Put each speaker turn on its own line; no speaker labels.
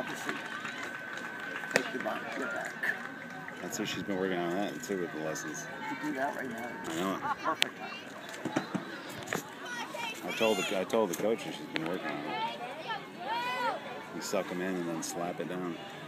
Grab the seat. Take the bike. Get back.
That's what she's been working on that too with the lessons.
You can do that right now.
I know.
Perfect time.
I told the coach that she's been working on it. You suck them in and then slap it down.